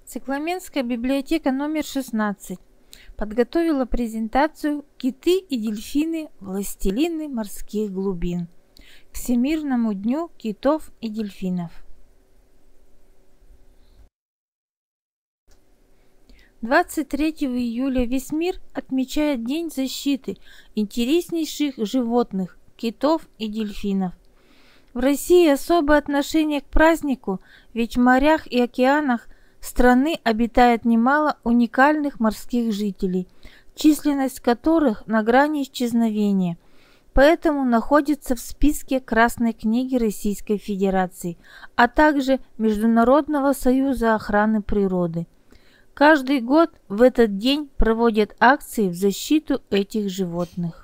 Цикламенская библиотека номер 16 подготовила презентацию «Киты и дельфины. Властелины морских глубин» к Всемирному дню китов и дельфинов. 23 июля весь мир отмечает День защиты интереснейших животных, китов и дельфинов. В России особое отношение к празднику, ведь в морях и океанах страны обитает немало уникальных морских жителей, численность которых на грани исчезновения, поэтому находится в списке Красной книги Российской Федерации, а также Международного союза охраны природы. Каждый год в этот день проводят акции в защиту этих животных.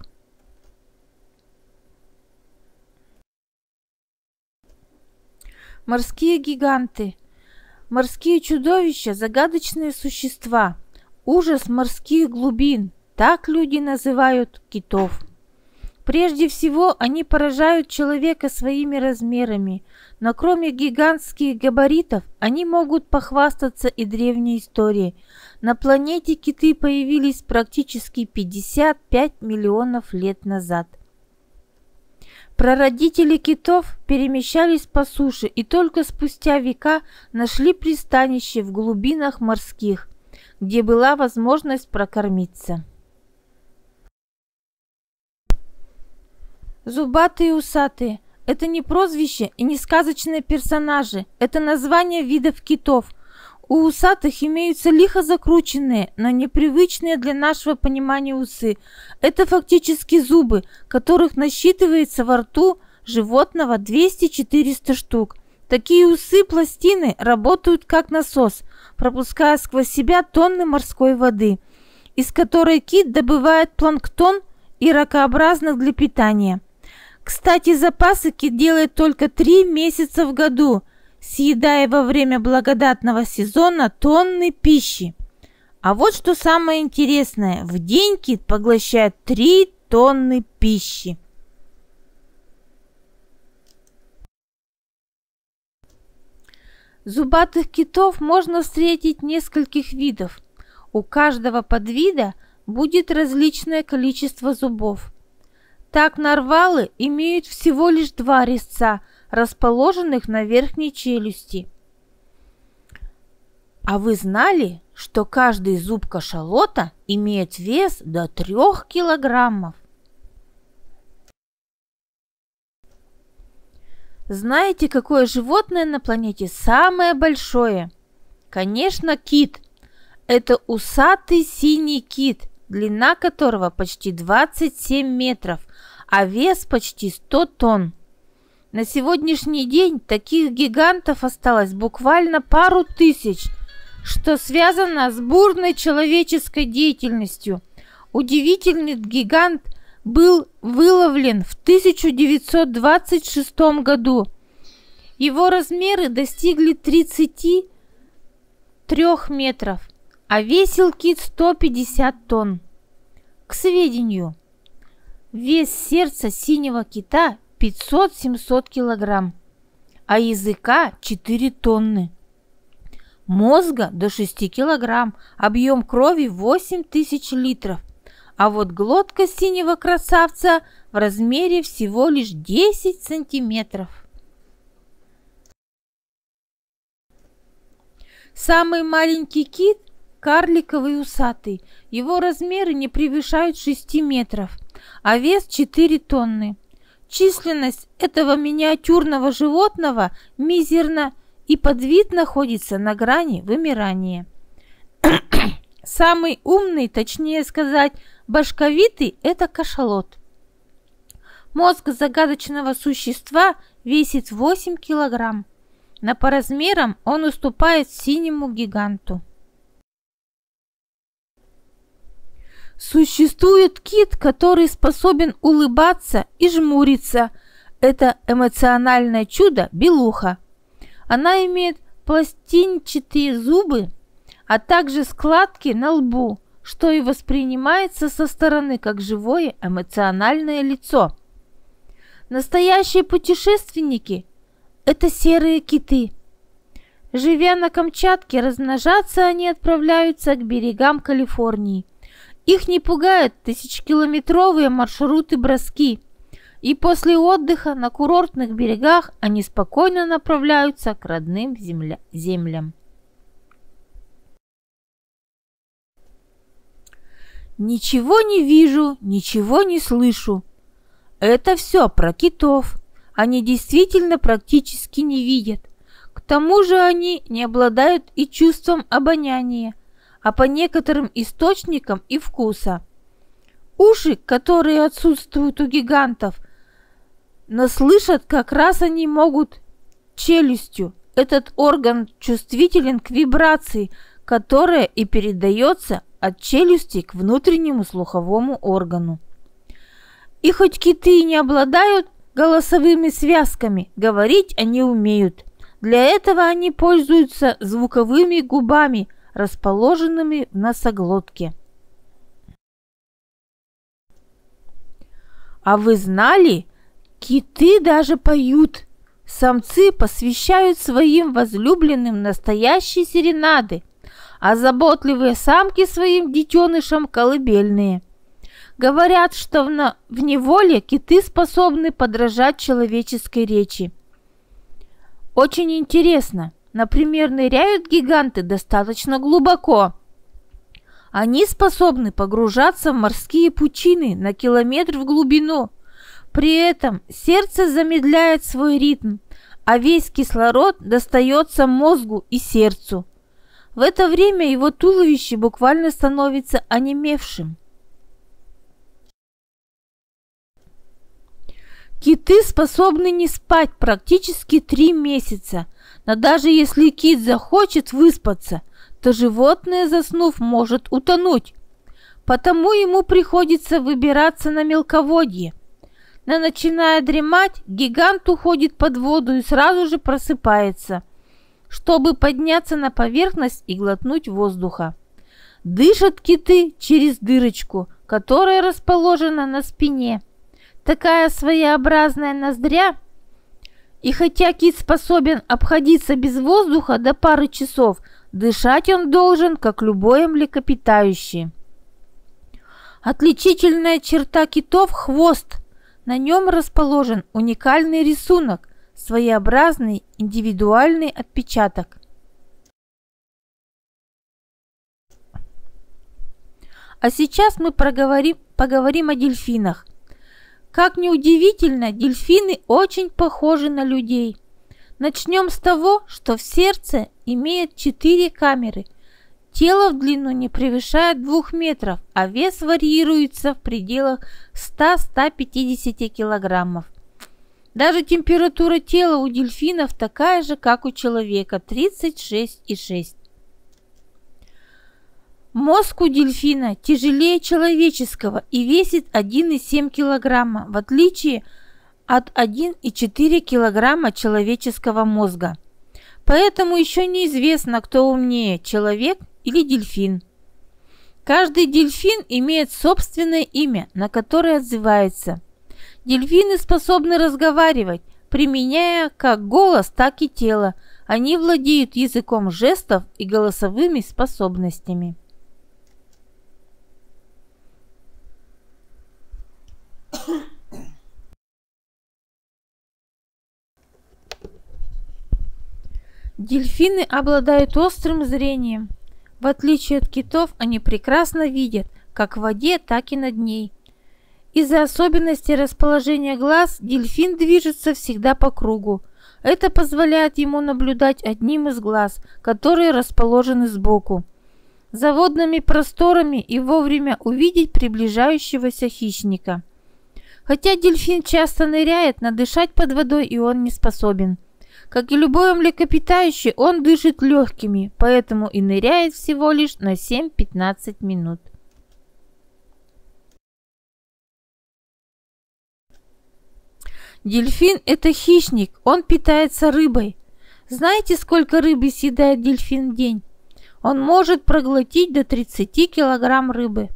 Морские гиганты. Морские чудовища – загадочные существа. Ужас морских глубин – так люди называют китов. Прежде всего, они поражают человека своими размерами, но кроме гигантских габаритов, они могут похвастаться и древней историей. На планете киты появились практически 55 миллионов лет назад. Прародители китов перемещались по суше и только спустя века нашли пристанище в глубинах морских, где была возможность прокормиться. Зубатые и усатые – это не прозвище и не сказочные персонажи, это название видов китов. У усатых имеются лихо закрученные, но непривычные для нашего понимания усы. Это фактически зубы, которых насчитывается во рту животного 200-400 штук. Такие усы-пластины работают как насос, пропуская сквозь себя тонны морской воды, из которой кит добывает планктон и ракообразных для питания. Кстати, запасы кит делает только 3 месяца в году, съедая во время благодатного сезона тонны пищи. А вот что самое интересное, в день кит поглощает 3 тонны пищи. Зубатых китов можно встретить нескольких видов. У каждого подвида будет различное количество зубов. Так нарвалы имеют всего лишь 2 резца, расположенных на верхней челюсти. А вы знали, что каждый зуб кашалота имеет вес до 3 килограммов? Знаете, какое животное на планете самое большое? Конечно, кит. Это усатый синий кит, длина которого почти 27 метров, а вес почти 100 тонн. На сегодняшний день таких гигантов осталось буквально пару тысяч, что связано с бурной человеческой деятельностью. Удивительный гигант был выловлен в 1926 году. Его размеры достигли 33 метров, а весил кит 150 тонн. К сведению, вес сердца синего кита 500-700 килограмм, а языка 4 тонны. Мозга до 6 килограмм, объем крови 8000 литров, а вот глотка синего красавца в размере всего лишь 10 сантиметров. Самый маленький кит – карликовый усатый, его размеры не превышают 6 метров, а вес 4 тонны. Численность этого миниатюрного животного мизерна, и подвид находится на грани вымирания. Самый умный, точнее сказать, башковитый – это кашалот. Мозг загадочного существа весит 8 килограмм, но по размерам он уступает синему гиганту. Существует кит, который способен улыбаться и жмуриться. Это эмоциональное чудо белуха. Она имеет пластинчатые зубы, а также складки на лбу, что и воспринимается со стороны как живое эмоциональное лицо. Настоящие путешественники – это серые киты. Живя на Камчатке, размножаться они отправляются к берегам Калифорнии. Их не пугают тысячекилометровые маршруты-броски, и после отдыха на курортных берегах они спокойно направляются к родным землям. Ничего не вижу, ничего не слышу. Это все про китов. Они действительно практически не видят. К тому же они не обладают и чувством обоняния, а по некоторым источникам и вкуса. Уши, которые отсутствуют у гигантов, но слышат как раз они могут челюстью. Этот орган чувствителен к вибрации, которая и передается от челюсти к внутреннему слуховому органу. И хоть киты не обладают голосовыми связками, говорить они умеют. Для этого они пользуются звуковыми губами, расположенными в носоглотке. А вы знали, киты даже поют. Самцы посвящают своим возлюбленным настоящие серенады, а заботливые самки своим детенышам колыбельные. Говорят, что в неволе киты способны подражать человеческой речи. Очень интересно. Например, ныряют гиганты достаточно глубоко. Они способны погружаться в морские пучины на километр в глубину. При этом сердце замедляет свой ритм, а весь кислород достается мозгу и сердцу. В это время его туловище буквально становится онемевшим. Киты способны не спать практически 3 месяца, но даже если кит захочет выспаться, то животное, заснув, может утонуть. Потому ему приходится выбираться на мелководье. Но начиная дремать, гигант уходит под воду и сразу же просыпается, чтобы подняться на поверхность и глотнуть воздуха. Дышат киты через дырочку, которая расположена на спине. Такая своеобразная ноздря. И хотя кит способен обходиться без воздуха до пары часов, дышать он должен, как любое млекопитающее. Отличительная черта китов – хвост. На нем расположен уникальный рисунок, своеобразный индивидуальный отпечаток. А сейчас мы поговорим о дельфинах. Как ни удивительно, дельфины очень похожи на людей. Начнем с того, что в сердце имеет 4 камеры. Тело в длину не превышает 2 метров, а вес варьируется в пределах 100-150 килограммов. Даже температура тела у дельфинов такая же, как у человека – 36,6. Мозг у дельфина тяжелее человеческого и весит 1,7 килограмма, в отличие от 1,4 килограмма человеческого мозга. Поэтому еще неизвестно, кто умнее – человек или дельфин. Каждый дельфин имеет собственное имя, на которое отзывается. Дельфины способны разговаривать, применяя как голос, так и тело. Они владеют языком жестов и голосовыми способностями. Дельфины обладают острым зрением. В отличие от китов, они прекрасно видят как в воде, так и над ней. Из-за особенностей расположения глаз дельфин движется всегда по кругу. Это позволяет ему наблюдать одним из глаз, которые расположены сбоку, за водными просторами и вовремя увидеть приближающегося хищника. Хотя дельфин часто ныряет, но дышать под водой и он не способен. Как и любое млекопитающее, он дышит легкими, поэтому и ныряет всего лишь на 7-15 минут. Дельфин – это хищник, он питается рыбой. Знаете, сколько рыбы съедает дельфин в день? Он может проглотить до 30 килограмм рыбы.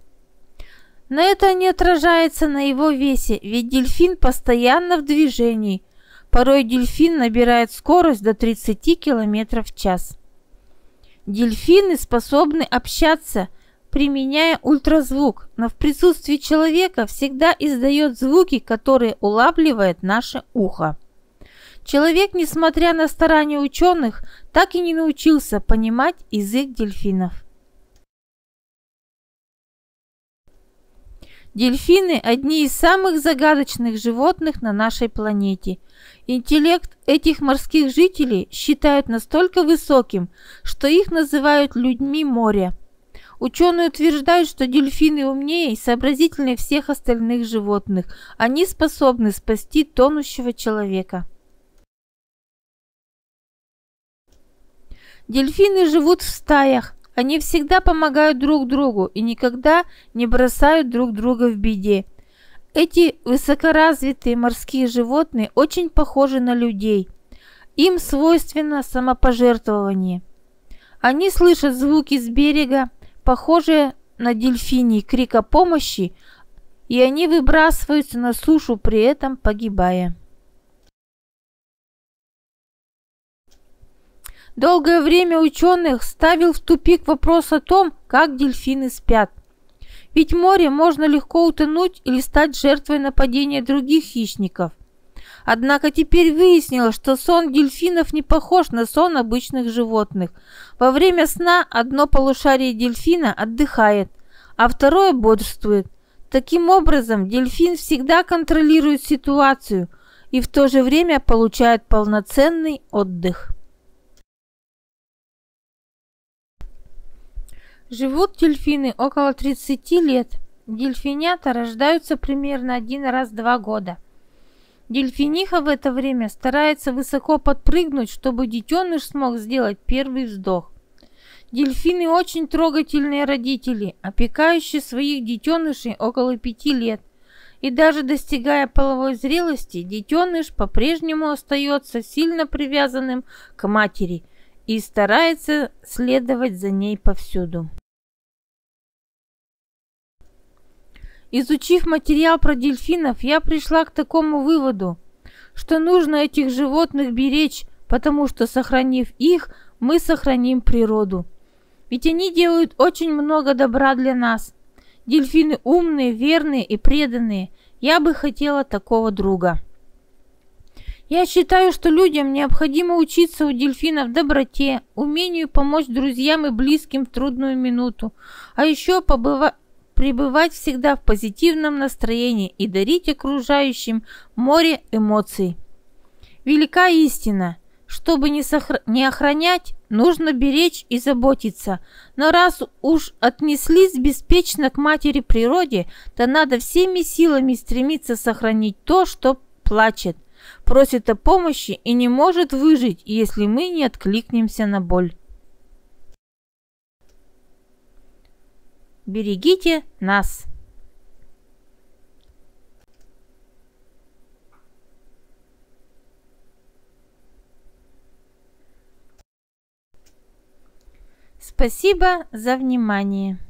Но это не отражается на его весе, ведь дельфин постоянно в движении. Порой дельфин набирает скорость до 30 км в час. Дельфины способны общаться, применяя ультразвук, но в присутствии человека всегда издает звуки, которые улавливает наше ухо. Человек, несмотря на старания ученых, так и не научился понимать язык дельфинов. Дельфины – одни из самых загадочных животных на нашей планете. Интеллект этих морских жителей считают настолько высоким, что их называют людьми моря. Ученые утверждают, что дельфины умнее и сообразительнее всех остальных животных. Они способны спасти тонущего человека. Дельфины живут в стаях. Они всегда помогают друг другу и никогда не бросают друг друга в беде. Эти высокоразвитые морские животные очень похожи на людей. Им свойственно самопожертвование. Они слышат звуки с берега, похожие на дельфиний крик о помощи, и они выбрасываются на сушу, при этом погибая. Долгое время ученых ставил в тупик вопрос о том, как дельфины спят. Ведь в море можно легко утонуть или стать жертвой нападения других хищников. Однако теперь выяснилось, что сон дельфинов не похож на сон обычных животных. Во время сна одно полушарие дельфина отдыхает, а второе бодрствует. Таким образом, дельфин всегда контролирует ситуацию и в то же время получает полноценный отдых. Живут дельфины около 30 лет. Дельфинята рождаются примерно один раз в 2 года. Дельфиниха в это время старается высоко подпрыгнуть, чтобы детеныш смог сделать первый вздох. Дельфины очень трогательные родители, опекающие своих детенышей около 5 лет. И даже достигая половой зрелости, детеныш по-прежнему остается сильно привязанным к матери и старается следовать за ней повсюду. Изучив материал про дельфинов, я пришла к такому выводу, что нужно этих животных беречь, потому что, сохранив их, мы сохраним природу. Ведь они делают очень много добра для нас. Дельфины умные, верные и преданные. Я бы хотела такого друга. Я считаю, что людям необходимо учиться у дельфинов доброте, умению помочь друзьям и близким в трудную минуту, а еще пребывать всегда в позитивном настроении и дарить окружающим море эмоций. Велика истина, чтобы не охранять, нужно беречь и заботиться, но раз уж отнеслись беспечно к матери природе, то надо всеми силами стремиться сохранить то, что плачет, просит о помощи и не может выжить, если мы не откликнемся на боль. Берегите нас. Спасибо за внимание.